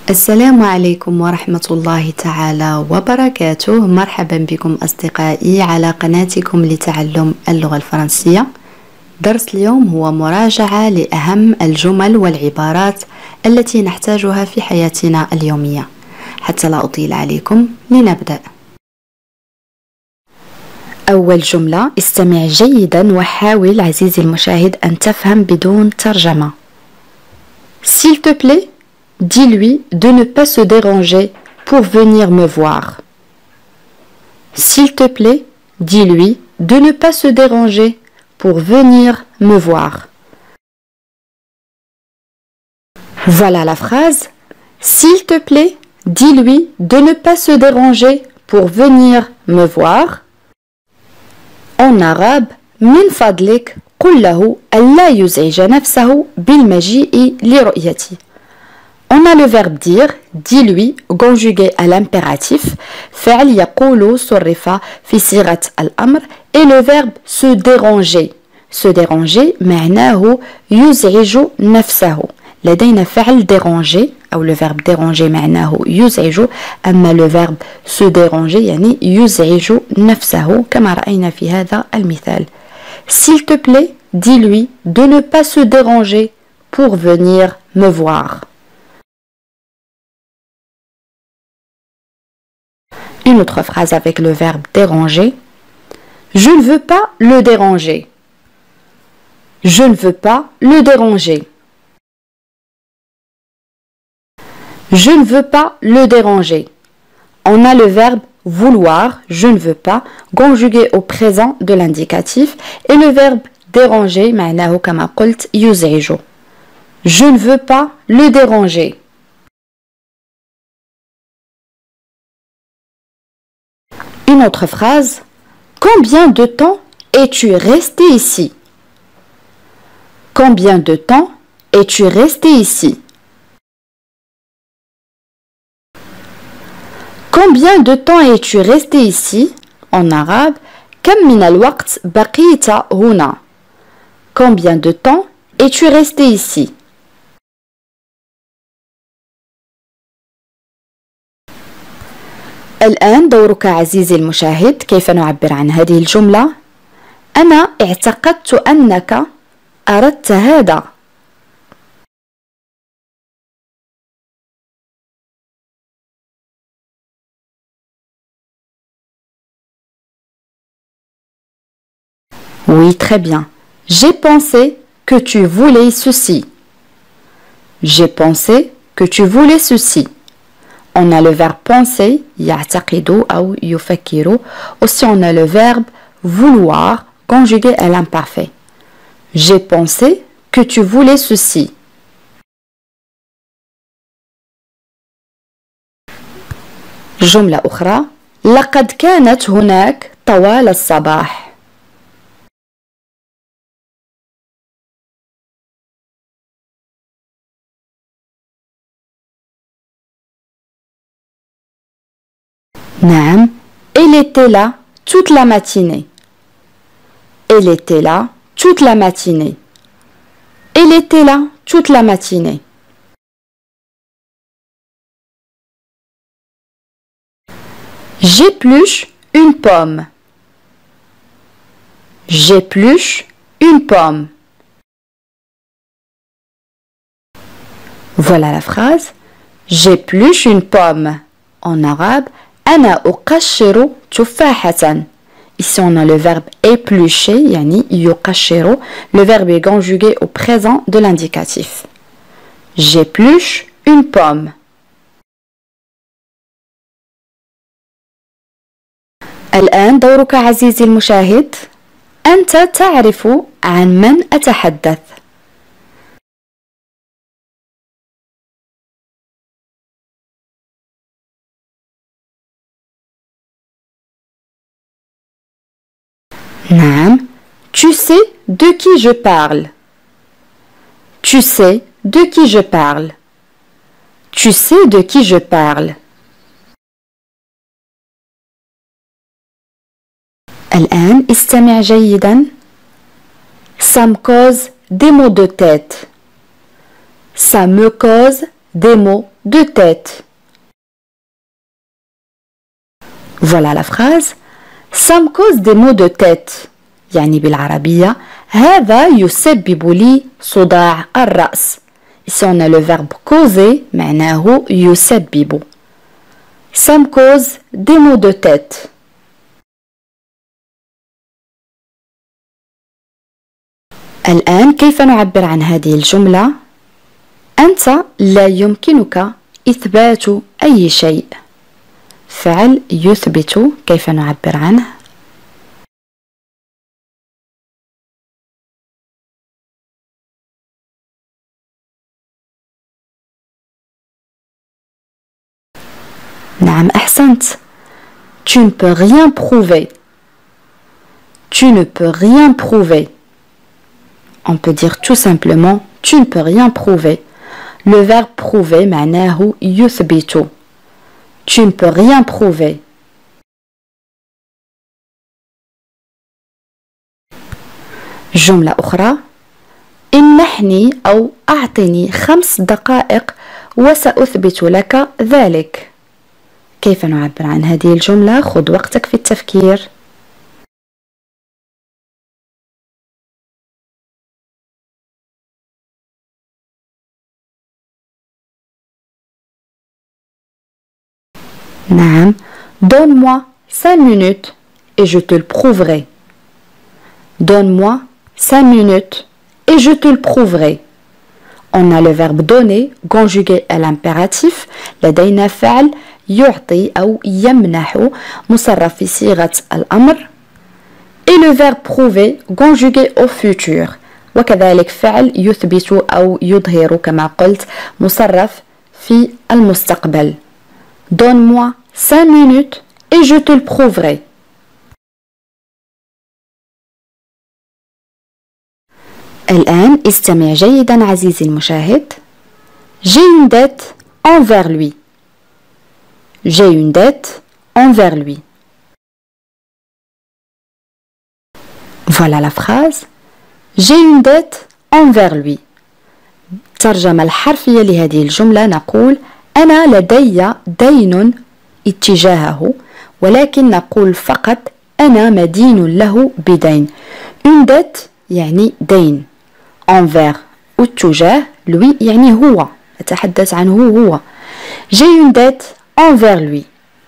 السلام عليكم ورحمة الله تعالى وبركاته. مرحبا بكم أصدقائي على قناتكم لتعلم اللغة الفرنسية. درس اليوم هو مراجعة لأهم الجمل والعبارات التي نحتاجها في حياتنا اليومية. حتى لا أطيل عليكم لنبدأ. أول جملة، استمع جيدا وحاول عزيزي المشاهد أن تفهم بدون ترجمة. S'il te plaît, dis-lui de ne pas se déranger pour venir me voir. S'il te plaît, dis-lui de ne pas se déranger pour venir me voir. Voilà la phrase. S'il te plaît, dis-lui de ne pas se déranger pour venir me voir. En arabe, من فضلك قل له ألا يزعج نفسه بالمجيء لرؤيتي. On a le verbe dire, dis-lui, conjugué à l'impératif, فعل يقول صرف في صيغة الأمر, et le verbe se déranger. Se déranger معناه يزعج نفسه. لدينا فعل déranger أو le verbe déranger معناه يزعج, أما le verbe se déranger يعني يزعج نفسه كما رأينا في هذا المثال. S'il te plaît, dis-lui de ne pas se déranger pour venir me voir. Une autre phrase avec le verbe déranger. Je ne veux pas le déranger. Je ne veux pas le déranger. Je ne veux pas le déranger. On a le verbe vouloir, je ne veux pas, conjugué au présent de l'indicatif, et le verbe déranger, معناه كما قلت يزعج. Je ne veux pas le déranger. Une autre phrase. Combien de temps es-tu resté ici? Combien de temps es-tu resté ici? Combien de temps es-tu resté ici? En arabe, كم من الوقت بقيت هنا? Combien de temps es-tu resté ici? الآن دورك عزيزي المشاهد. كيف نعبر عن هذه الجملة؟ أنا اعتقدت أنك أردت هذا. Oui, très bien. J'ai pensé que tu voulais ceci. J'ai pensé que tu voulais ceci. On a le verbe penser, يعتقد أو يفكر. Aussi on a le verbe vouloir, conjugué à l'imparfait. J'ai pensé que tu voulais ceci. جملة أخرى. لقد كانت هناك طوال الصباح. نعم. Elle était là toute la matinée. Elle était là toute la matinée. Elle était là toute la matinée. J'épluche une pomme. J'épluche une pomme. Voilà la phrase. J'épluche une pomme. En arabe, أنا أقشر تفاحة. Ici on a le verbe éplucher, يعني يقشر. Le verbe est conjugué au présent de l'indicatif. J'épluche une pomme. الآن دورك عزيزي المشاهد. أنت تعرف عن من أتحدث. نعم. Tu sais de qui je parle. Tu sais de qui je parle. Tu sais de qui je parle. الآن استمع جيدا. Ça me cause des maux de tête. Ça me cause des mots de tête. Voilà la phrase. Ça me cause des maux de tête. يعني بالعربية هذا يسبب لي صداع الرأس. Ici on a le verbe causer معناه يسبب. Ça me cause des maux de tête. الآن كيف نعبر عن هذه الجملة؟ أنت لا يمكنك إثبات أي شيء. فعل يثبت كيف نعبر عنه؟ نعم أحسنت. Tu ne peux rien prouver. Tu ne peux rien prouver. On peut dire tout simplement tu ne peux rien prouver. Le verbe prouver معناه يثبت. Tu ne peux rien prouver. جملة أخرى. امنحني أو أعطني 5 دقائق وسأثبت لك ذلك. كيف نعبر عن هذه الجملة؟ خذ وقتك في التفكير. نعم. Donne-moi 5 minutes et je te le prouverai. Donne-moi 5 minutes et je te le prouverai. On a le verbe donner conjugué à l'impératif. لدينا فعل يعطي أو يمنح مصرف في صيغة الأمر. Et le verbe prouver conjugué au futur. وكذلك فعل يثبت أو يظهر كما قلت مصرف في المستقبل. Donne-moi 5 minutes et je te le prouverai. الآن استمع جيدا عزيزي المشاهد. J'ai une dette envers lui. J'ai une dette envers lui. Voilà la phrase. J'ai une dette envers lui. الترجمة الحرفية لهذه الجملة نقول أنا لدي دين اتجاهه ولكن نقول فقط أنا مدين له بدين. Une dette يعني دين. Envers اتجاه lui يعني هو. أتحدث عنه هو. J'ai une dette envers lui.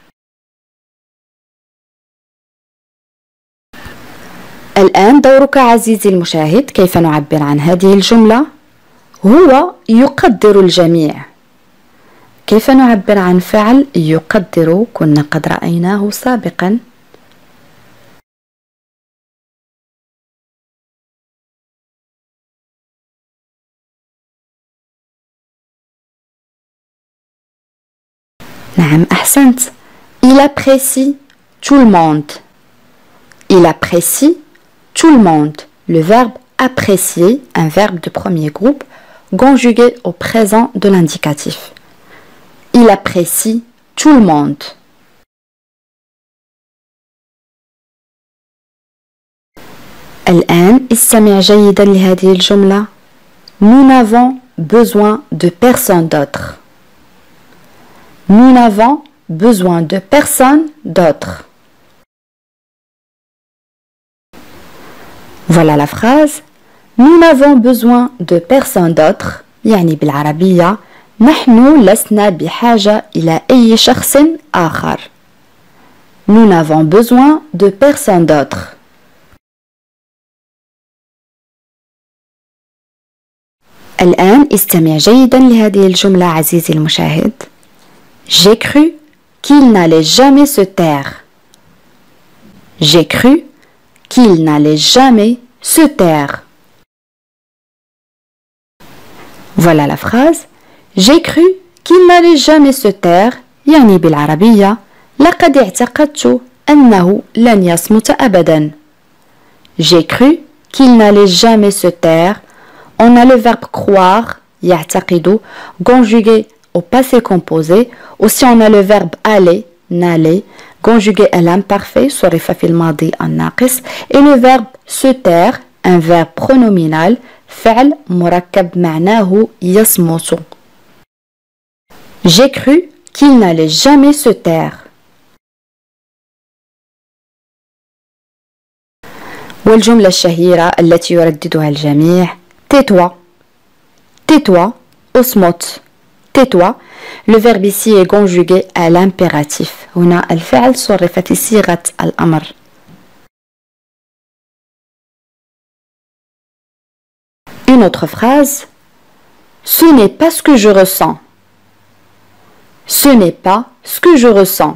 الآن دورك عزيزي المشاهد. كيف نعبر عن هذه الجملة؟ هو يقدر الجميع. كيف نعبر عن فعل يقدر؟ كنا قد رأيناه سابقا. نعم أحسنت. Il apprécie tout le monde. Il apprécie tout le monde. Le verbe apprécier, un verbe de premier groupe, conjugué au présent de l'indicatif. Il apprécie tout le monde. الآن استمع جيدا لهذه الجملة. Nous n'avons besoin de personne d'autre. Nous n'avons besoin de personne d'autre. Voilà la phrase. Nous n'avons besoin de personne d'autre. يعني بالعربية نحن لسنا بحاجة إلى أي شخص آخر. Nous n'avons besoin de personne d'autre. الآن استمع جيدا لهذه الجملة عزيزي المشاهد. J'ai cru qu'il n'allait jamais se taire. J'ai cru qu'il n'allait jamais se taire. Voilà la phrase. J'ai cru qu'il n'allait jamais se taire. يعني بالعربية لقد اعتقدت أنه لن يصمت أبدا. J'ai cru qu'il n'allait jamais se taire. On a le verbe croire, يعتقد, conjugué au passé composé. Aussi on a le verbe aller, n'aller, conjugué à l'imparfait, صرف في الماضي الناقص. Et le verbe se taire, un verbe pronominal, فعل مركب معناه يصمت. J'ai cru qu'il n'allait jamais se taire. والجملة الشهيرة التي يرددها الجميع tais-toi. Tais-toi, اصمت. Tais-toi. Le verbe ici est conjugué à l'impératif. هنا الفعل صرف في صيغة الأمر. Une autre phrase. Ce n'est pas ce que je ressens. Ce n'est pas ce que je ressens.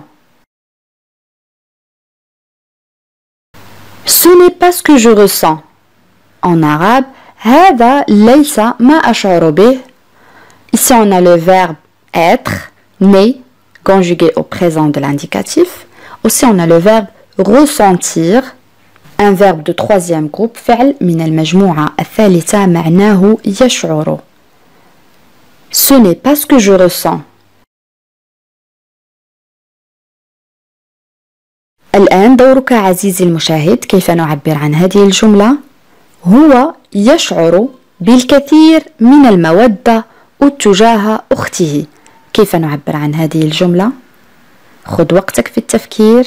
Ce n'est pas ce que je ressens. En arabe, هذا ليس ما أشعر به. Ici, on a le verbe être, né, conjugué au présent de l'indicatif. Aussi, on a le verbe ressentir, un verbe de troisième groupe, فعل من المجموعة الثالثة معناه يشعر. Ce n'est pas ce que je ressens. الآن دورك عزيزي المشاهد، كيف نعبر عن هذه الجملة؟ هو يشعر بالكثير من المودة تجاه أخته. كيف نعبر عن هذه الجملة؟ خذ وقتك في التفكير.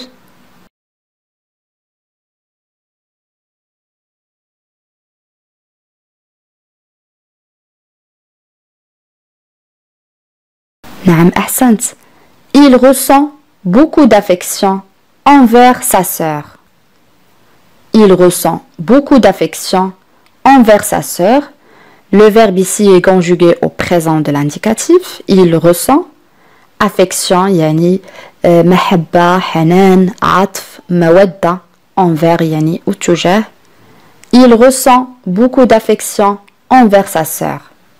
نعم أحسنت. Il ressent beaucoup d'affection envers sa sœur. Il ressent beaucoup d'affection envers sa sœur. Le verbe ici est conjugué au présent de l'indicatif. Il ressent. Affection, yani محبة, حنان, عطف, مودة, envers, yani تجاه. Il ressent beaucoup d'affection envers sa sœur.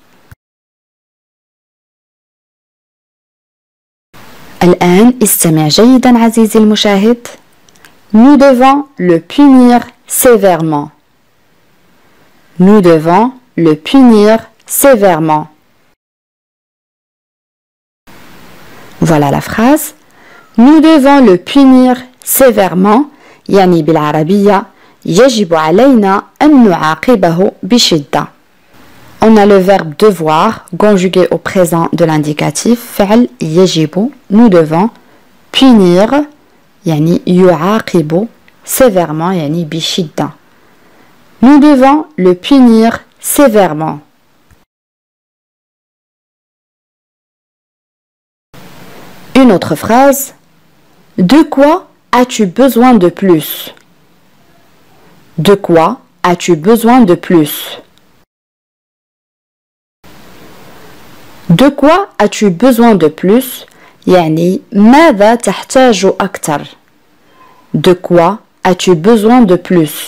الآن استمع جيدا عزيزي المشاهد. Nous devons le punir sévèrement. Nous devons le punir sévèrement. Voilà la phrase. Nous devons le punir sévèrement. يعني بالعربية يجب علينا أن نعاقبه بشدة. On a le verbe devoir conjugué au présent de l'indicatif. فعل يجب. Nous devons punir يعني يعاقب sévèrement يعني بشدة. Nous devons le punir sévèrement. Une autre phrase. De quoi as-tu besoin de plus? De quoi as-tu besoin de plus? De quoi as-tu besoin de plus? يعني ماذا تحتاج أكثر. De quoi as-tu besoin de plus?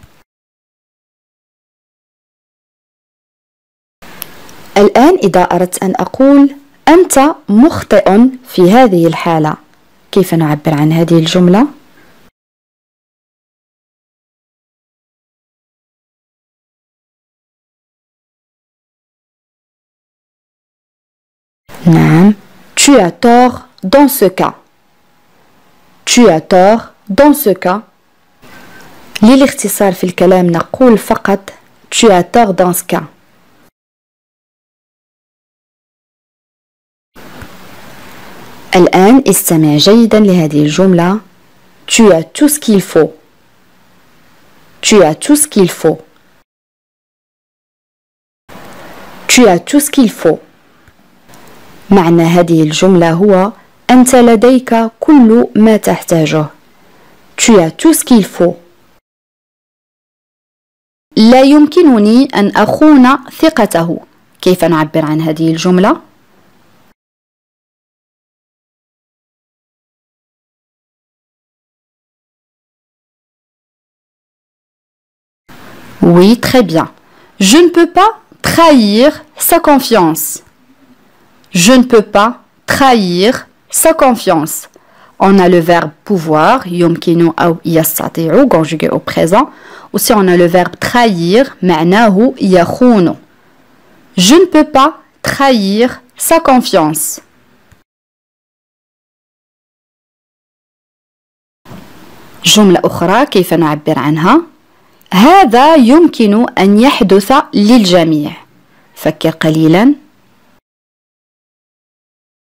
الآن إذا أردت أن أقول أنت مخطئ في هذه الحالة، كيف نعبر عن هذه الجملة؟ نعم. Tu as tort dans ce cas. Tu as tort dans ce cas. للاختصار في الكلام نقول فقط Tu as tort dans ce cas. الآن استمع جيدا لهذه الجملة. Tu as tout ce qu'il faut. Tu as tout ce qu'il faut. Tu as tout ce qu'il faut. معنى هذه الجملة هو أنت لديك كل ما تحتاجه. Tu as tout ce qu'il faut. لا يمكنني أن أخون ثقته. كيف نعبر عن هذه الجملة؟ Oui, très bien. Je ne peux pas trahir sa confiance. Je ne peux pas trahir sa confiance. On a le verbe pouvoir, يمكن أو يستطيع, conjugué au présent. Aussi, on a le verbe trahir, معناه يخون. Je ne peux pas trahir sa confiance. جملة أخرى كيف نعبر عنها؟ هذا يمكن أن يحدث للجميع. فكر قليلا.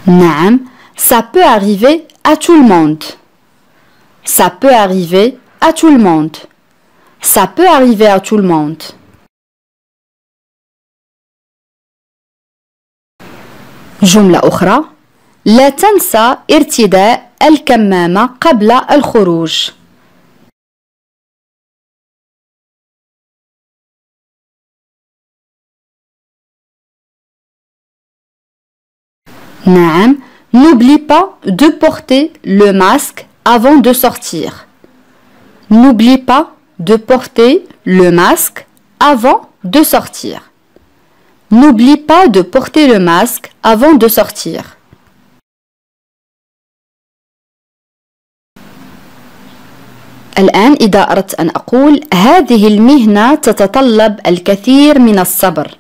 نعم ça peut arriver à tout le monde. Ça peut arriver à tout le monde. Ça peut arriver à tout le monde. جملة أخرى لا تنسى ارتداء الكمامة قبل الخروج. نعم n'oublie pas de porter le masque avant de sortir. N'oublie pas de porter le masque avant de sortir. N'oublie pas de porter le masque avant de sortir. الآن إذا أردت أن أقول هذه المهنة تتطلب الكثير من الصبر.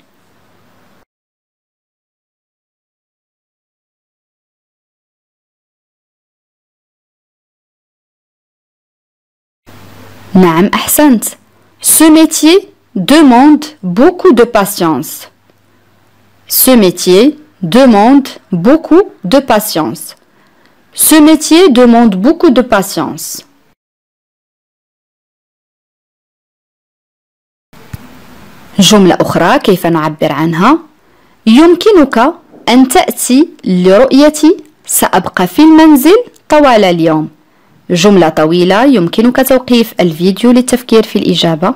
نعم أحسنت. Ce métier demande beaucoup de patience. Ce métier demande beaucoup de patience. Ce métier demande beaucoup de patience. جملة أخرى كيف نعبر عنها؟ يمكنك أن تأتي لرؤيتي سأبقى في المنزل طوال اليوم. جملة طويلة يمكنك توقيف الفيديو للتفكير في الإجابة.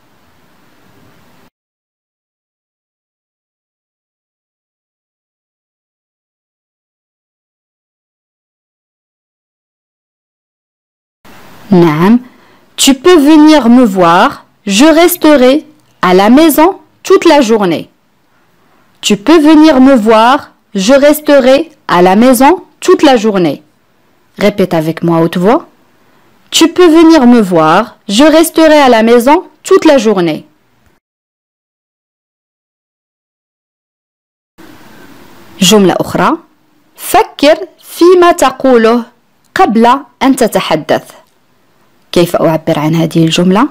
نعم Tu peux venir me voir, je resterai à la maison toute la journée. Tu peux venir me voir, je resterai à la maison toute la journée. Répète avec moi à haute voix. Tu peux venir me voir, je resterai à la maison toute la journée. جملة أخرى فكر فيما تقوله قبل أن تتحدث. كيف أعبر عن هذه الجملة؟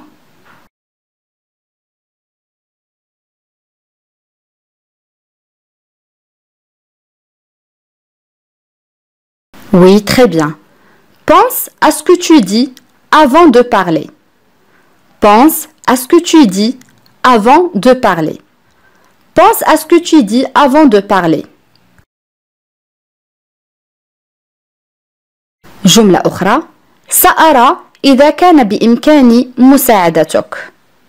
Oui, très bien. Pense à ce que tu dis avant de parler. Pense à ce que tu dis avant de parler. Pense à ce que tu dis avant de parler. جملة أخرى سأرى إذا كان بإمكاني مساعدتك.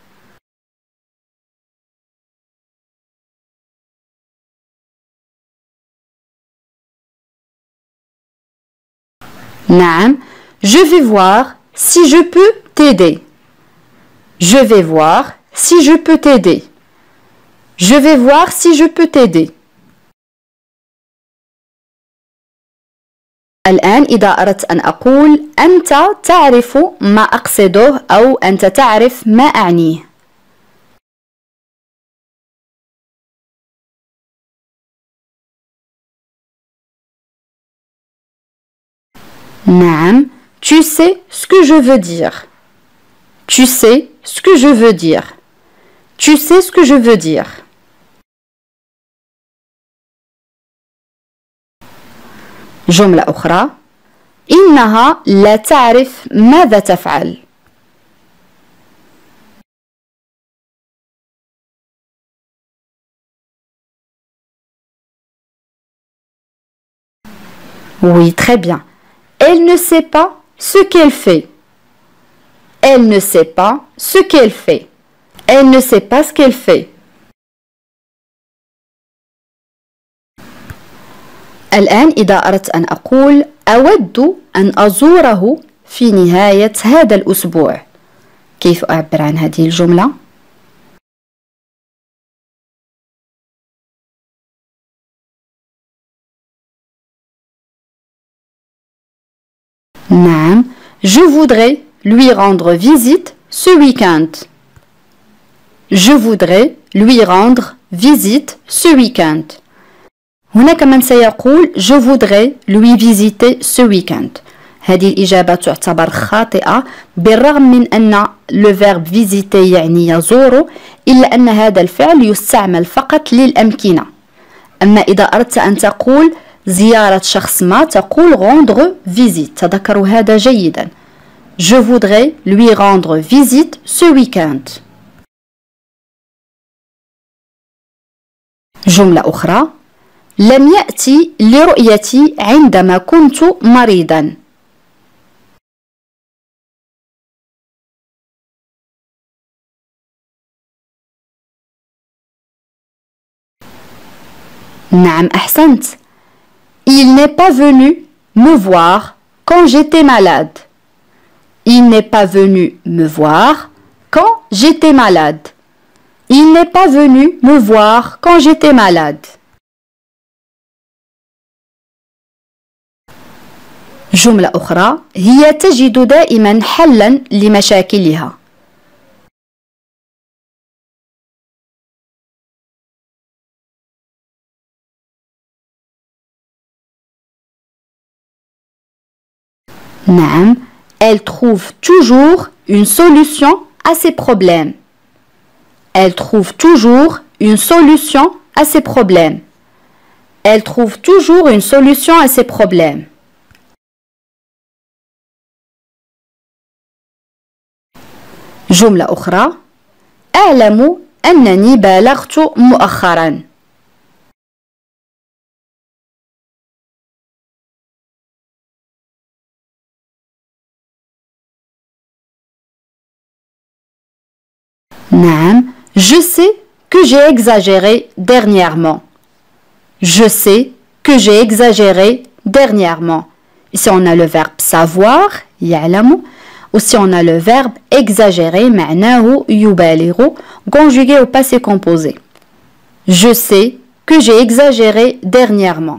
نعم Je vais voir si je peux t'aider. Je vais voir si je peux t'aider. Je vais voir si je peux t'aider. الآن إذا أردت أن أقول أنت تعرف ما أقصده أو أنت تعرف ما أعنيه. نعم Tu sais ce que je veux dire. Tu sais ce que je veux dire. Tu sais ce que je veux dire. جملة أخرى إنها لا تعرف ماذا تفعل. Oui, très bien. Elle ne sait pas ce qu'elle fait. Elle ne sait pas ce qu'elle fait. Elle ne sait pas ce qu'elle fait. الآن إذا أردت أن أقول أود أن أزوره في نهاية هذا الأسبوع. كيف أعبر عن هذه الجملة؟ نعم Je voudrais lui rendre visite ce week-end. Je voudrais lui rendre visite ce week-end. هناك من سيقول Je voudrais lui visiter ce week-end. هذه الإجابة تعتبر خاطئة بالرغم من أن le verbe visiter يعني يزور إلا أن هذا الفعل يستعمل فقط للأمكنة. أما إذا أردت أن تقول زيارة شخص ما تقول rendre visite. تذكروا هذا جيدا. Je voudrais lui rendre visite ce week-end. جملة أخرى. لم يأتي لرؤيتي عندما كنت مريضا. نعم أحسنت. Il n'est pas venu me voir quand j'étais malade. Il n'est pas venu me voir quand j'étais malade. Il n'est pas venu me voir quand j'étais malade. جملة أخرى. هي تجد دائما حلا لمشاكلها. نعم. Elle trouve toujours une solution à ses problèmes. Elle trouve toujours une solution à ses problèmes. Elle trouve toujours une solution à ses problèmes. جملة أخرى. أعلم أنني بالغت مؤخرا. نعم. Je sais que j'ai exagéré dernièrement. Je sais que j'ai exagéré dernièrement. Ici on a le verbe savoir, يعلم. Aussi on a le verbe exagérer, معناه يبالغ, conjugué au passé composé. Je sais que j'ai exagéré dernièrement.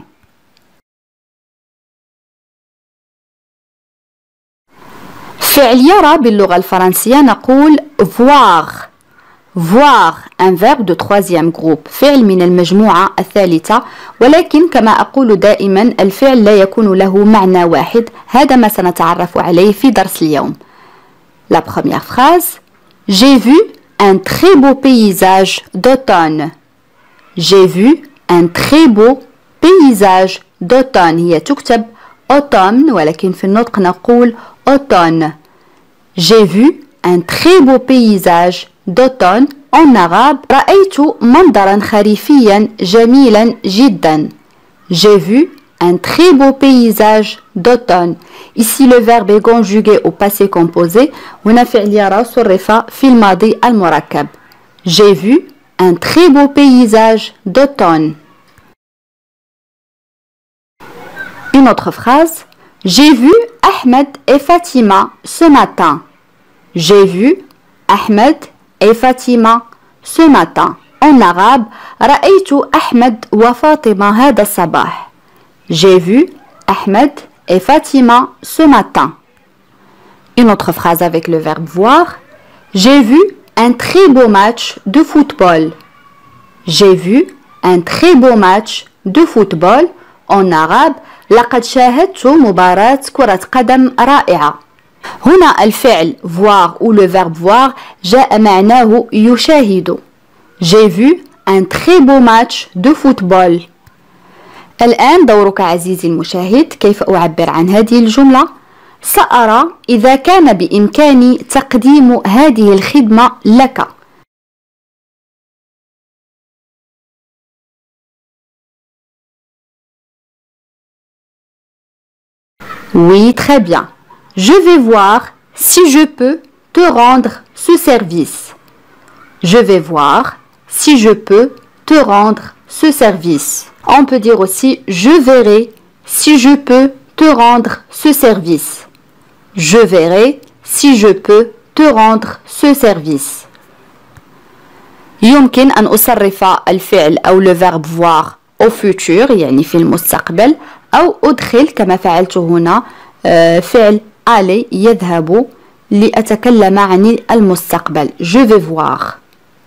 فعل يرى باللغة الفرنسية نقول voir. Voir, un verbe de troisième groupe. فعل من المجموعة الثالثة. ولكن كما أقول دائما الفعل لا يكون له معنى واحد. هذا ما سنتعرف عليه في درس اليوم. La première phrase. J'ai vu un très beau paysage d'automne. J'ai vu un très beau paysage d'automne. هي تكتب automne ولكن في النطق نقول automne. J'ai vu un très beau paysage d'automne. En arabe رأيت منظرا خريفيا جميلا جدا. J'ai vu un très beau paysage d'automne. Ici le verbe est conjugué au passé composé. هنا فعل يرى صرف في الماضي المركب. J'ai vu un très beau paysage d'automne. Une autre phrase. J'ai vu Ahmed et Fatima ce matin. J'ai vu Ahmed et Fatima ce matin. En arabe رأيت أحمد وفاطمة هذا الصباح. J'ai vu Ahmed et Fatima ce matin. Une autre phrase avec le verbe voir. J'ai vu un très beau match de football. J'ai vu un très beau match de football. En arabe لقد شاهدت مباراة كرة قدم رائعة. هنا الفعل voir ou le verbe voir جاء معناه يشاهد. J'ai vu un très beau match de football. الآن دورك عزيزي المشاهد. كيف أعبر عن هذه الجملة؟ سأرى إذا كان بإمكاني تقديم هذه الخدمة لك. Oui, très bien. Je vais voir si je peux te rendre ce service. Je vais voir si je peux te rendre ce service. On peut dire aussi je verrai si je peux te rendre ce service. Je verrai si je peux te rendre ce service. يمكن أن أصرف الفعل أو le verbe voir au futur يعني في المستقبل أو أدخل كما فعلت هنا فعل aller يذهب لأتكلم عن المستقبل. Je vais voir.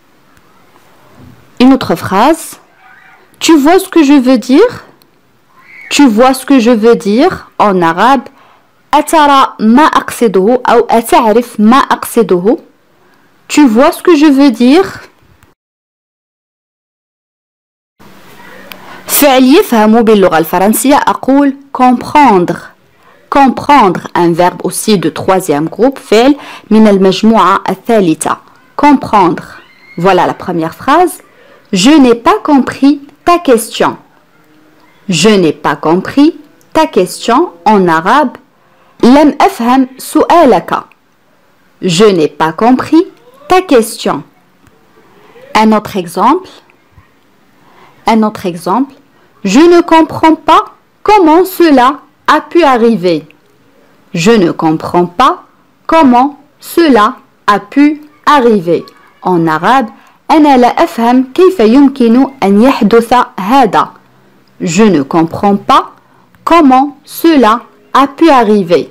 Une autre phrase. Tu vois ce que je veux dire? Tu vois ce que je veux dire en arabe. أترى ما أقصده أو أتعرف ما أقصده. Tu vois ce que je veux dire? فعل يفهموا باللغة الفرنسية أقول comprendre. Comprendre, un verbe aussi de troisième groupe, فعل من المجموعة الثالثة. Comprendre. Voilà la première phrase. Je n'ai pas compris ta question. Je n'ai pas compris ta question en arabe. لم أفهم سؤالك. Je n'ai pas compris ta question. Un autre exemple. Un autre exemple. Je ne comprends pas comment cela a pu arriver. Je ne comprends pas comment cela a pu arriver. En arabe, أنا لا أفهم كيف يمكن أن يحدث هذا. Je ne comprends pas comment cela a pu arriver.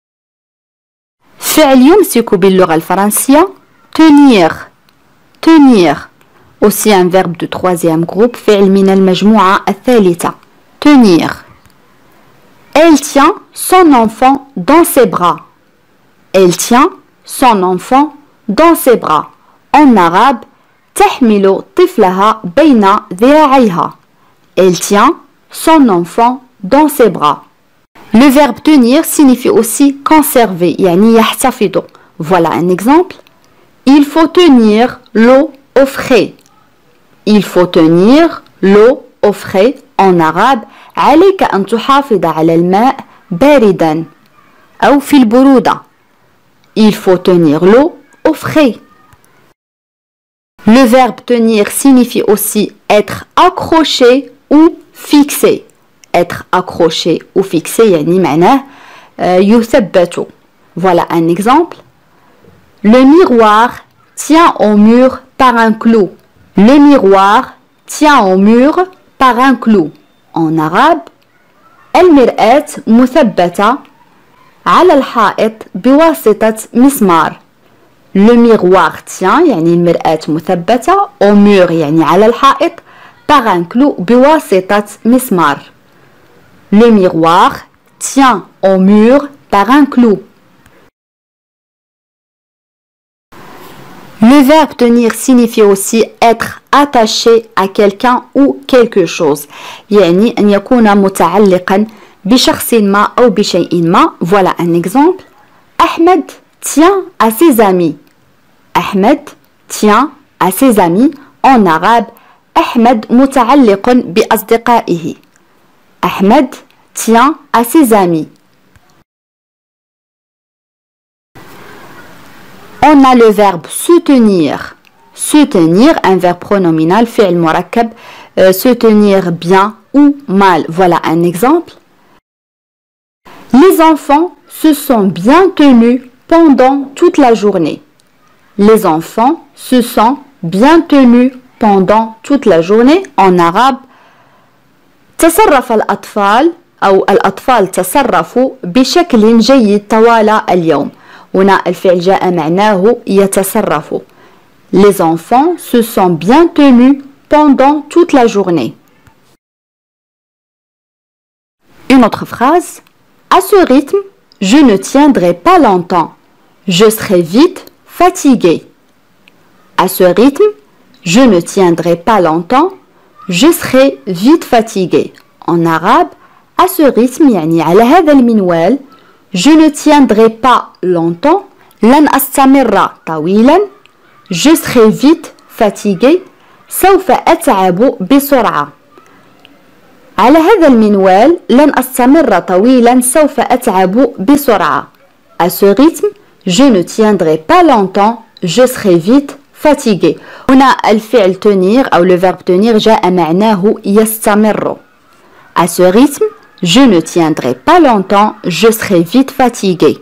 فعل يمسك باللغة الفرنسية tenir. Tenir. Aussi un verbe de troisième groupe, فعل من المجموعة الثالثة. Tenir. Elle tient son enfant dans ses bras. Elle tient son enfant dans ses bras. En arabe, تحمل طفلها بين ذراعيها. Elle tient son enfant dans ses bras. Le verbe tenir signifie aussi conserver, يعني يحتفظ. Voilà un exemple. Il faut tenir l'eau au frais. Il faut tenir l'eau au frais. En arabe, عليك أن تحافظ على الماء باردا أو في البرودة. Il faut tenir l'eau au frais. Le verbe tenir signifie aussi être accroché ou fixé. Être accroché ou fixé يعني معناه يثبت. Voilà un exemple. Le miroir tient au mur par un clou. Le miroir tient au mur par un clou. En arabe, المرآة مثبتة على الحائط بواسطة مسمار. Le miroir tient يعني المرآة مثبتة au mur يعني على الحائط par un clou بواسطة مسمار. Le miroir tient au mur par un clou. Le verbe tenir signifie aussi être attaché à quelqu'un ou quelque chose. يعني أن يكون متعلقا بشخص ما أو بشيء ما. Voilà un exemple. Ahmed tient à ses amis. Ahmed tient à ses amis. En arabe, Ahmed متعلق بأصدقائه. Ahmed tient à ses amis. On a le verbe se tenir. Se tenir, un verbe pronominal, فعل مركب, se tenir bien ou mal. Voilà un exemple. Les enfants se sont bien tenus pendant toute la journée. Les enfants se sont bien tenus pendant toute la journée. En arabe, تصرف الأطفال أو الأطفال تصرفوا بشكل جيد طوال اليوم. هنا الفعل جاء معناه يتصرف. Les enfants se sont bien tenus pendant toute la journée. Une autre phrase. À ce rythme, je ne tiendrai pas longtemps. Je serai vite fatigué. À ce rythme, je ne tiendrai pas longtemps. Je serai vite fatigué. En arabe, à ce rythme يعني على هذا المنوال. Je ne tiendrai pas longtemps. لن أستمر طويلا. Je serai vite fatigué. سوف أتعب بسرعة. على هذا المنوال لن أستمر طويلا. سوف أتعب بسرعة. À ce rythme, je ne tiendrai pas longtemps. Je serai vite fatigué. هنا الفعل tenir أو le verbe tenir جاء معناه يستمر. À ce rythme, je ne tiendrai pas longtemps, je serai vite fatigué.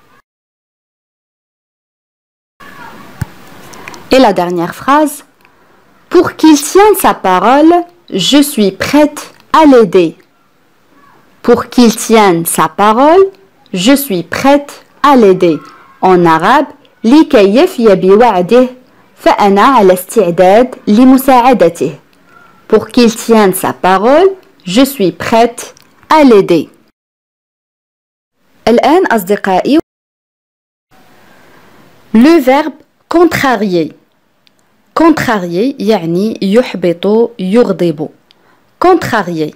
Et la dernière phrase. Pour qu'il tienne sa parole, je suis prête à l'aider. Pour qu'il tienne sa parole, je suis prête à l'aider. En arabe, لكي يفي بوعده فأنا على استعداد لمساعدته. Pour qu'il tienne sa parole, je suis prête à l'aider. الآن أصدقائي le verbe contrarier. Contrarier يعني يحبط يغضب. contrarier.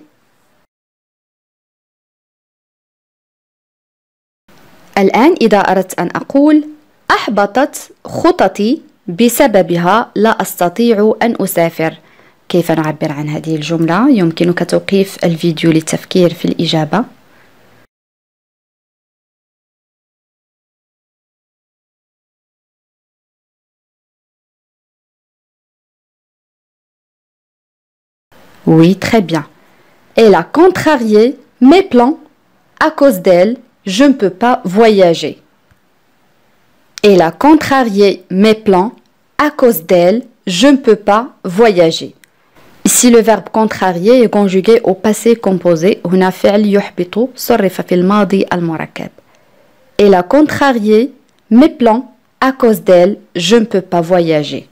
الآن إذا أردت أن أقول أحبطت خططي بسببها لا أستطيع أن أسافر، كيف نعبر عن هذه الجملة؟ يمكنك توقيف الفيديو للتفكير في الإجابة. Oui, très bien. Elle a contrarié mes plans. À cause d'elle, je ne peux pas voyager. Elle a contrarié mes plans. À cause d'elle, je ne peux pas voyager. Ici, le verbe contrarier est conjugué au passé composé. هنا فعل يحبط صرف في الماضي المركب. Elle a contrarié mes plans. À cause d'elle, je ne peux pas voyager.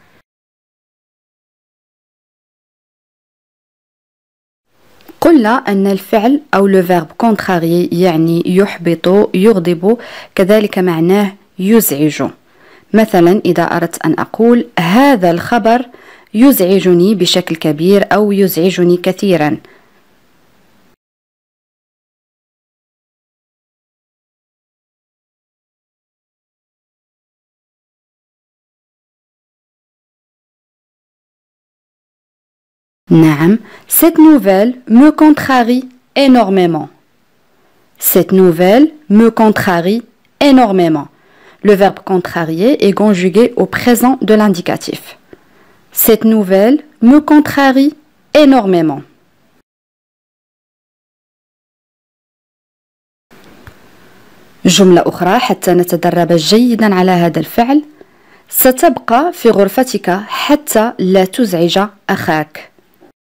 قلنا أن الفعل أو le verbe contrarier يعني يحبط يغضب، كذلك معناه يزعج. مثلا إذا أردت أن أقول هذا الخبر يزعجني بشكل كبير أو يزعجني كثيرا. نعم، cette nouvelle me contrarie énormément. Cette nouvelle me contrarie énormément. Le verbe contrarier est conjugué au présent de l'indicatif. Cette nouvelle me contrarie énormément. جملة أخرى حتى نتدرب جيدا على هذا الفعل. ستبقى في غرفتك حتى لا تزعج أخاك.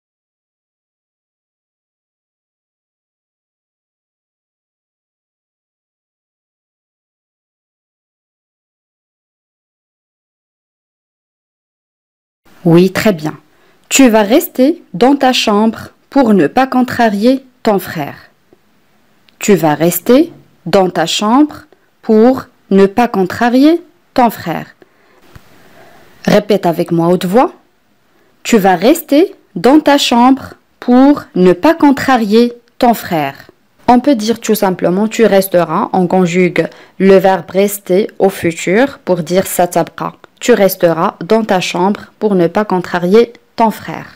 Oui, très bien. Tu vas rester dans ta chambre pour ne pas contrarier ton frère. Tu vas rester dans ta chambre pour ne pas contrarier ton frère. Répète avec moi haute voix. Tu vas rester dans ta chambre pour ne pas contrarier ton frère. On peut dire tout simplement tu resteras. On conjugue le verbe rester au futur pour dire satabqa. Tu resteras dans ta chambre pour ne pas contrarier ton frère.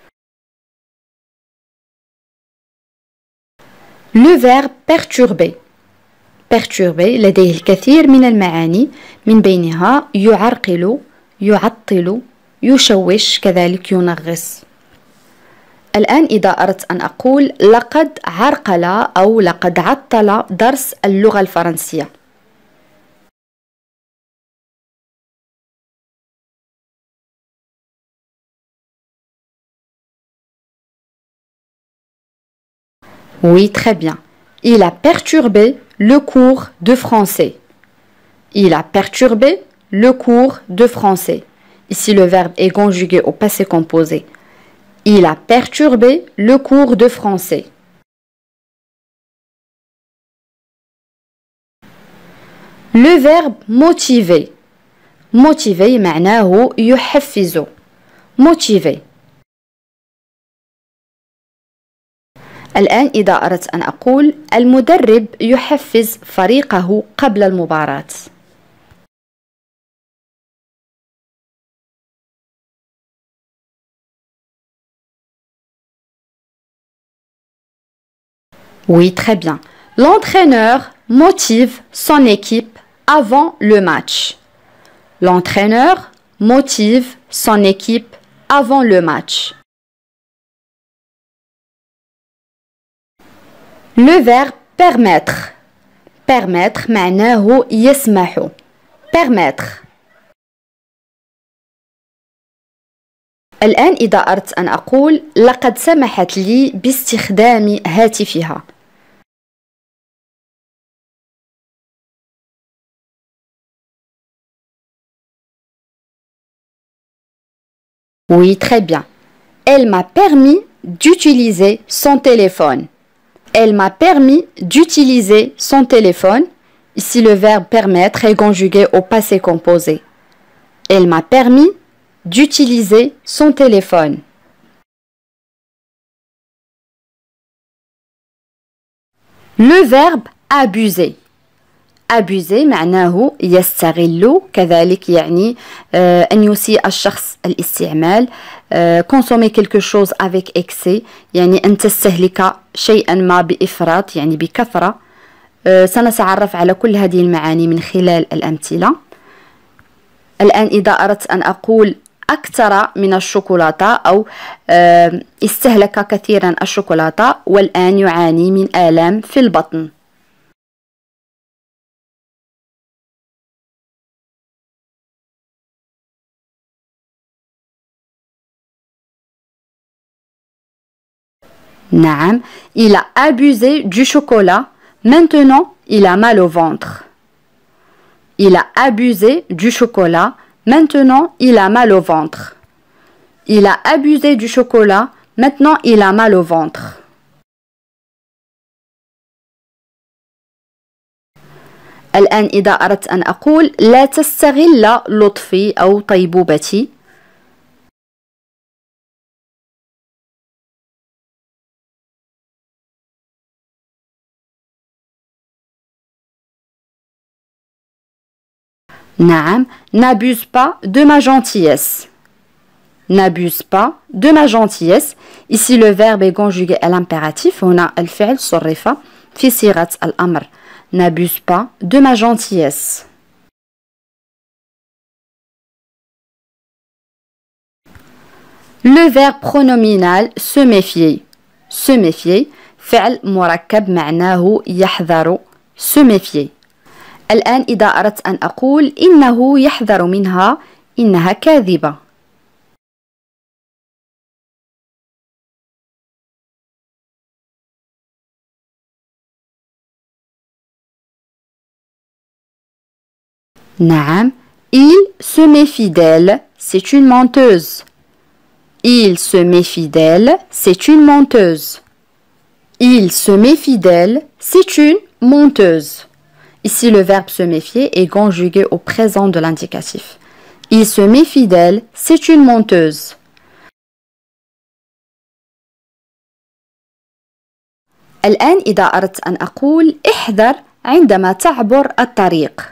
Le verbe perturber. Perturber لديه الكثير من المعاني من بينها يعرقل، يعطل، يشوش، كذلك ينغص. الآن إذا أردت أن أقول لقد عرقل أو لقد عطل درس اللغة الفرنسية. Oui, très bien. Il a perturbé le cours de français. Il a perturbé le cours de français. Ici, le verbe est conjugué au passé composé. Il a perturbé le cours de français. Le verbe motiver. Motiver معناه يحفز. Motiver. الآن إذا أردت أن أقول المدرب يحفز فريقه قبل المباراة. Oui, très bien. L'entraîneur motive son équipe avant le match. L'entraîneur motive son équipe avant le match. Le verbe permettre. Permettre معناه يسمح. Permettre. الآن إذا أردت أن أقول لقد سمحت لي باستخدام هاتفها. Oui, très bien. Elle m'a permis d'utiliser son téléphone. Elle m'a permis d'utiliser son téléphone. Ici, le verbe permettre est conjugué au passé composé. Elle m'a permis d'utiliser son téléphone. Le verbe abuser. abuser معناه يستغل، كذلك يعني أن يسيء الشخص الاستعمال. consommer quelque chose avec excès يعني أن تستهلك شيئا ما بإفراط يعني بكثرة. سنتعرف على كل هذه المعاني من خلال الأمثلة. الآن إذا أردت أن أقول أكثر من الشوكولاتة أو استهلك كثيرا الشوكولاتة والآن يعاني من آلام في البطن. نعم، il a abusé du chocolat. Maintenant, il a mal au ventre. Il a abusé du chocolat. Maintenant, il a mal au ventre. Il a abusé du chocolat. Maintenant, il a mal au ventre. الآن إذا أردت أن أقول لا تستغل لطفي أو طيبوبتي. نعم، n'abuse pas de ma gentillesse. N'abuse pas de ma gentillesse. Ici le verbe est conjugué à l'impératif. هنا الفعل صرف في صيغة الأمر. N'abuse pas de ma gentillesse. Le verbe pronominal se méfier. Se méfier فعل مركب معناه يحذر. Se méfier. الآن إذا أردت أن أقول إنه يحذر منها، إنها كاذبة. نعم، il se méfie d'elle, c'est une menteuse. Il se méfie d'elle, c'est une menteuse. Il se méfie d'elle, c'est une menteuse. Ici, le verbe se méfier est conjugué au présent de l'indicatif. Il se méfie d'elle, c'est une menteuse. الآن إذا أردت أن أقول احذر عندما تعبر الطريق.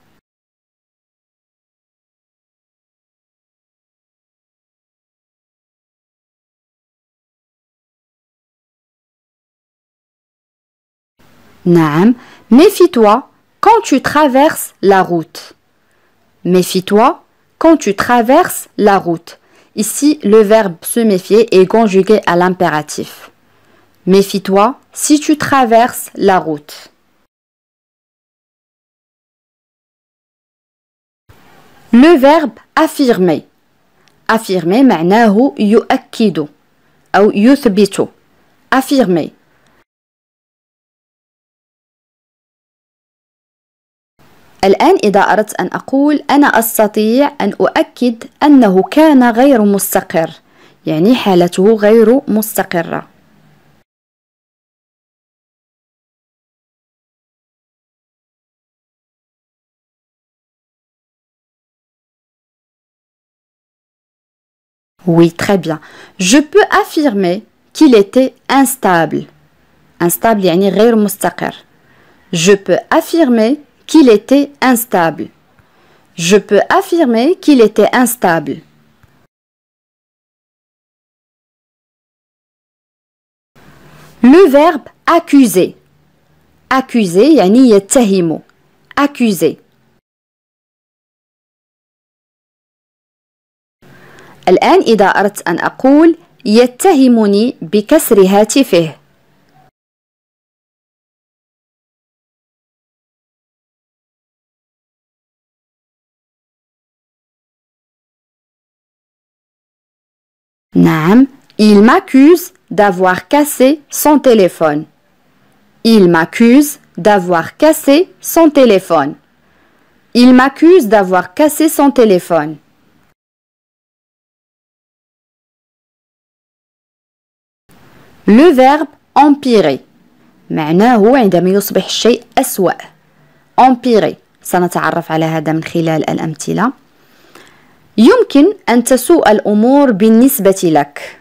نعم، méfie-toi quand tu traverses la route. Méfie-toi quand tu traverses la route. Ici, le verbe se méfier est conjugué à l'impératif. Méfie-toi si tu traverses la route. Le verbe affirmer. Affirmer معناه يؤكد أو يثبت. Affirmer. الآن إذا أردت أن أقول أنا أستطيع أن أؤكد أنه كان غير مستقر، يعني حالته غير مستقرة. Oui, très bien. Je peux affirmer qu'il était instable. Instable يعني غير مستقر. Je peux affirmer qu'il était instable. Je peux affirmer qu'il était instable. Le verbe accuser. Accuser يعني يتهم. Accuser. الآن إذا أردت أن أقول يتهمني بكسر هاتفه. نعم، il m'accuse d'avoir cassé son téléphone. Il m'accuse d'avoir cassé son téléphone. Il m'accuse d'avoir cassé son téléphone. Le verbe empirer معناه عندما يصبح الشيء أسوأ. empirer سنتعرف على هذا من خلال الأمثلة. يمكن أن تسوء الأمور بالنسبة لك.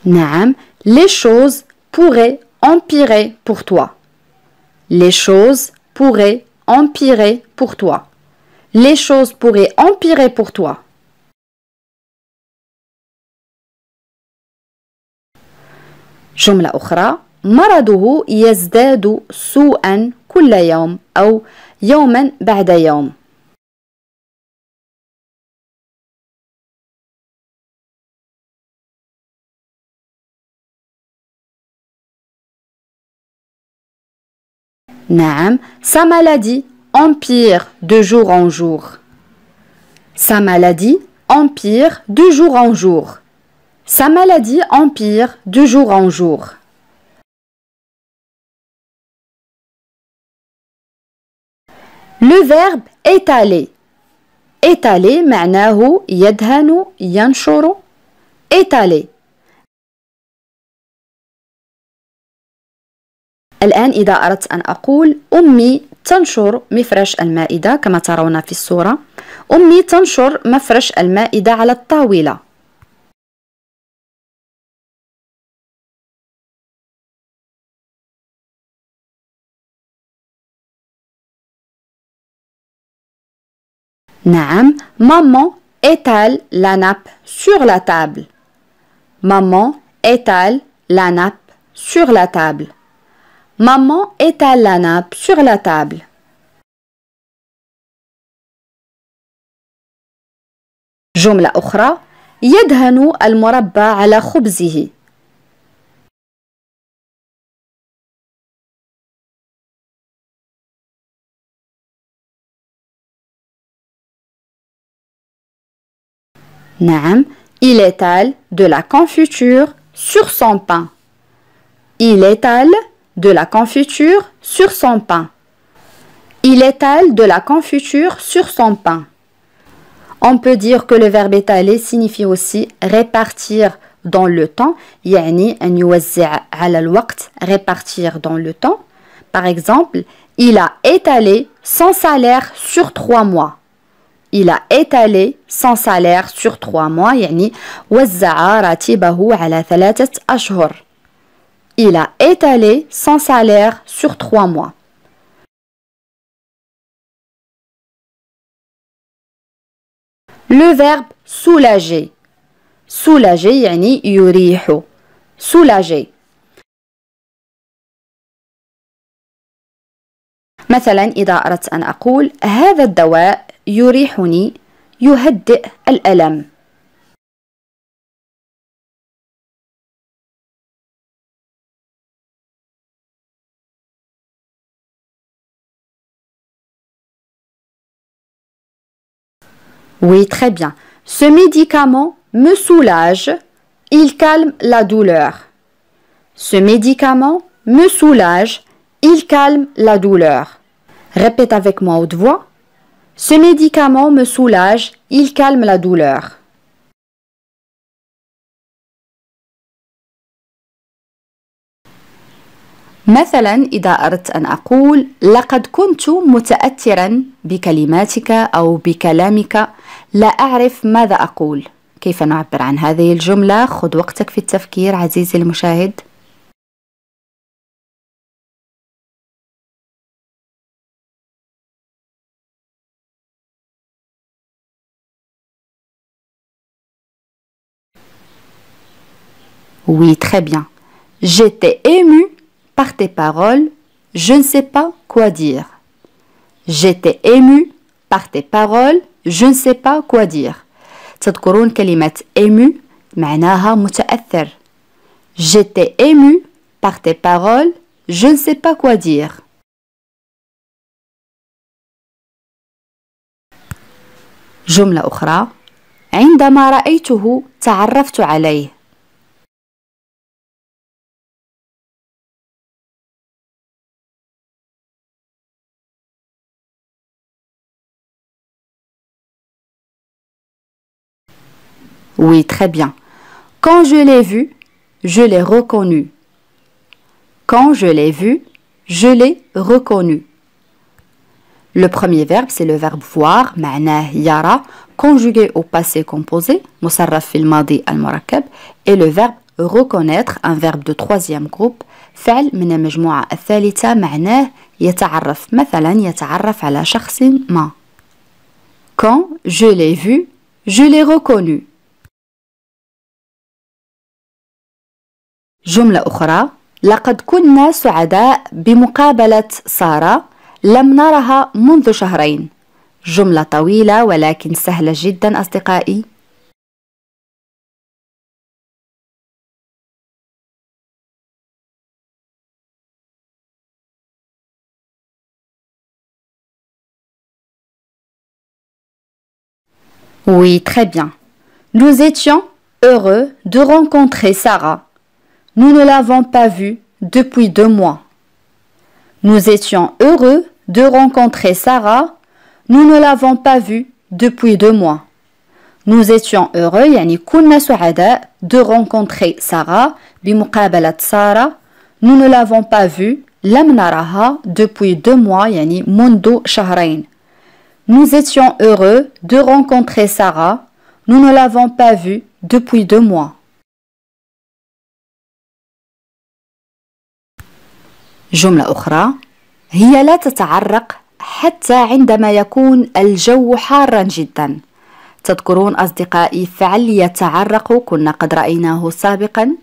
نعم. Les choses pourraient empirer pour toi. Les choses pourraient empirer pour toi. Les choses pourraient empirer pour toi. جملة أخرى: مرضه يزداد سوءا كل يوم أو يوما بعد يوم. نعم. Sa maladie empire de jour en jour. Sa maladie empire de jour en jour. Sa maladie empire de jour en jour. Le verbe étaler. étaler معناه يدهن ينشر. étaler. الآن إذا أردت أن أقول أمي تنشر مفرش المائدة كما ترون في الصورة. أمي تنشر مفرش المائدة على الطاولة. نعم. Maman étale la nappe sur la table. Maman étale la nappe sur la table. Maman étale la nappe sur la table. جملة أخرى: يدهن المربى على خبزه. نعم. Il étale de la confiture sur son pain. Il étale de la confiture sur son pain. Il étale de la confiture sur son pain. On peut dire que le verbe étaler signifie aussi répartir dans le temps. يعني أن يوزع على الوقت. répartir dans le temps. Par exemple, il a étalé son salaire sur 3 mois. Il a étalé son salaire sur 3 mois. يعني وزع راتبه على 3 أشهر. Il a étalé son salaire sur 3 mois. Le verbe soulager. soulager يعني يريح. soulager. مثلا إذا أردت أن أقول هذا الدواء يريحني يهدئ الألم. Oui, très bien. Ce médicament me soulage, il calme la douleur. Ce médicament me soulage, il calme la douleur. Répète avec moi à haute voix. Ce médicament me soulage, il calme la douleur. مثلا إذا أردت أن أقول لقد كنت متأثرا بكلماتك أو بكلامك لا أعرف ماذا أقول. كيف نعبر عن هذه الجملة؟ خذ وقتك في التفكير عزيزي المشاهد. Oui, très bien. J'étais émue par tes paroles, je ne sais pas quoi dire. J'étais émue par tes paroles, je ne sais pas quoi dire. تذكرون كلمة ému معناها متأثر. J'étais émue par tes paroles, je ne sais pas quoi dire. جملة أخرى: عندما رأيته تعرفت عليه. Oui, très bien. Quand je l'ai vu, je l'ai reconnu. Quand je l'ai vu, je l'ai reconnu. Le premier verbe, c'est le verbe voir, معناه يرى, conjugué au passé composé, مصرف في الماضي المركب, et le verbe reconnaître, un verbe de troisième groupe. فعل من المجموعة الثالثة معناه يتعرف، مثلا يتعرف على شخص ما. Quand je l'ai vu, je l'ai reconnu. جملة أخرى: لقد كنا سعداء بمقابلة سارة، لم نرها منذ شهرين. جملة طويلة ولكن سهلة جدا أصدقائي. Oui, très bien. Nous étions heureux de rencontrer Sarah. Nous ne l'avons pas vue depuis 2 mois. Nous étions heureux de rencontrer Sarah. Nous ne l'avons pas vue depuis 2 mois. Nous étions heureux يعني كنا سعداء de rencontrer Sarah بمقابلة سارة. Nous ne l'avons pas vue لم نرها depuis 2 mois يعني منذ شهرين. Nous étions heureux de rencontrer Sarah. Nous ne l'avons pas vue depuis 2 mois. جملة أخرى: هي لا تتعرق حتى عندما يكون الجو حارا جدا. تذكرون أصدقائي فعل يتعرق كنا قد رأيناه سابقا.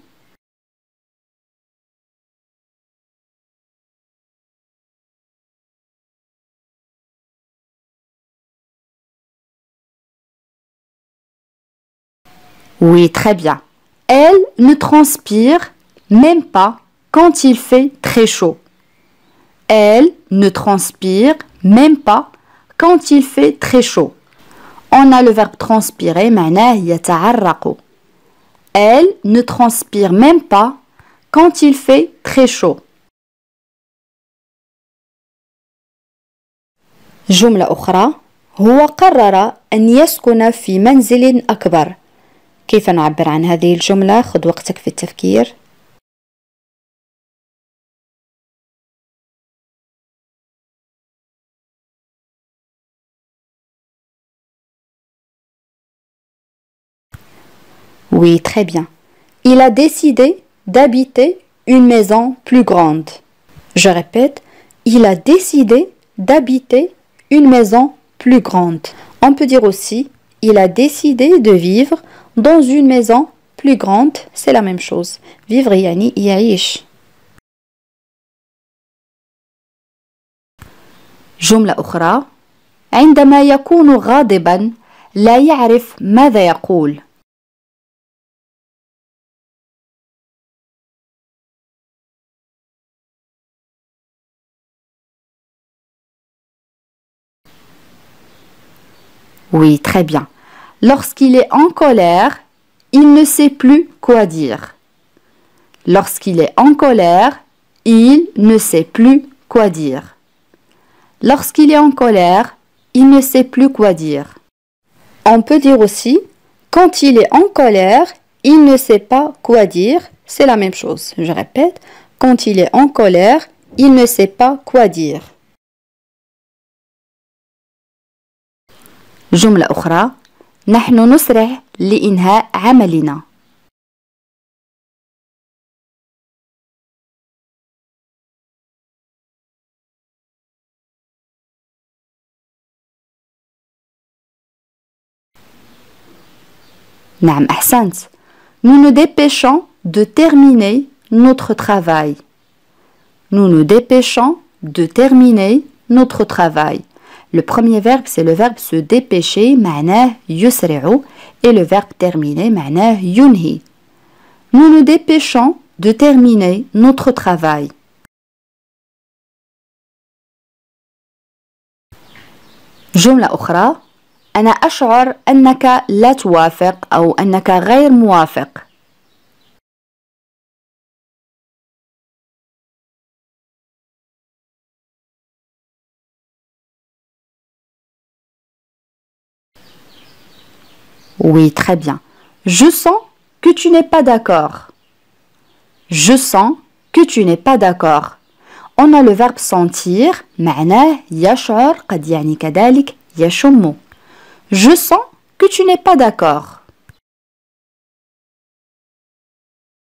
Oui, très bien. Elle ne transpire même pas quand il fait très chaud. Elle ne transpire même pas quand il fait très chaud. On a le verbe transpirer معناه يتعرق. Elle ne transpire même pas quand il fait très chaud. جملة أخرى: هو قرر أن يسكن في منزل أكبر. كيف نعبر عن هذه الجملة؟ خذ وقتك في التفكير. Oui, très bien. Il a décidé d'habiter une maison plus grande. Je répète, il a décidé d'habiter une maison plus grande. On peut dire aussi, il a décidé de vivre dans une maison plus grande. C'est la même chose. Vivre يعني يعيش. جملة أخرى: عندما يكون غاضبا لا يعرف ماذا يقول. Oui, très bien. Lorsqu'il est en colère, il ne sait plus quoi dire. Lorsqu'il est en colère, il ne sait plus quoi dire. Lorsqu'il est en colère, il ne sait plus quoi dire. On peut dire aussi, quand il est en colère, il ne sait pas quoi dire. C'est la même chose. Je répète, quand il est en colère, il ne sait pas quoi dire. جملة أخرى: نحن نسرع لإنهاء عملنا. نعم أحسنت. Nous nous dépêchons de terminer notre travail. Nous nous dépêchons de terminer notre travail. Le premier verbe, c'est le verbe se dépêcher, معناه يسرع, et le verbe terminer, معناه ينهي. Nous nous dépêchons de terminer notre travail. جملة أخرى: أنا أشعر أنك لا توافق أو أنك غير موافق. Oui, très bien. Je sens que tu n'es pas d'accord. Je sens que tu n'es pas d'accord. On a le verbe sentir, معناه يشعر, قد يعني كذلك يشم. Je sens que tu n'es pas d'accord.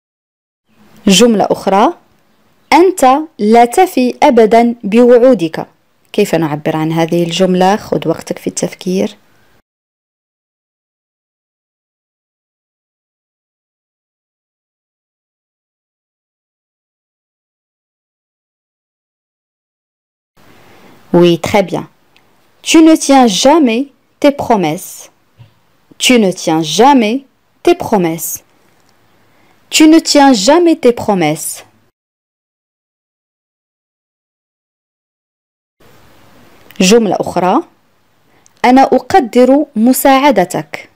جملة أخرى: أنت لا تفي أبدا بوعودك. كيف نعبر عن هذه الجملة؟ خذ وقتك في التفكير. Oui, très bien. Tu ne tiens jamais tes promesses. Tu ne tiens jamais tes promesses. Tu ne tiens jamais tes promesses. جملة أخرى: أنا أقدر مساعدتك.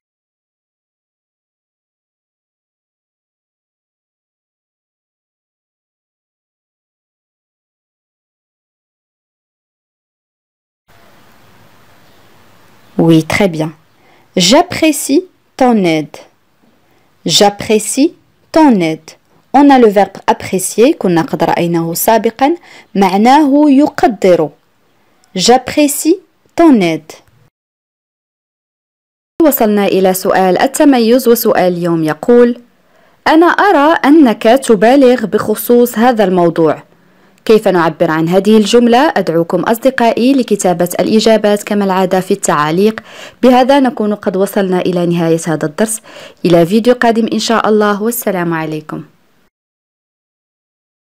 Oui, très bien. J'apprécie ton aide. J'apprécie ton aide. On a le verbe apprécier كنا قد رأيناه سابقا معناه يقدر. J'apprécie ton aide. وصلنا إلى سؤال التميز، وسؤال اليوم يقول: أنا أرى أنك تبالغ بخصوص هذا الموضوع. كيف نعبر عن هذه الجملة؟ أدعوكم أصدقائي لكتابة الإجابات كما العادة في التعاليق. بهذا نكون قد وصلنا إلى نهاية هذا الدرس. إلى فيديو قادم إن شاء الله، والسلام عليكم.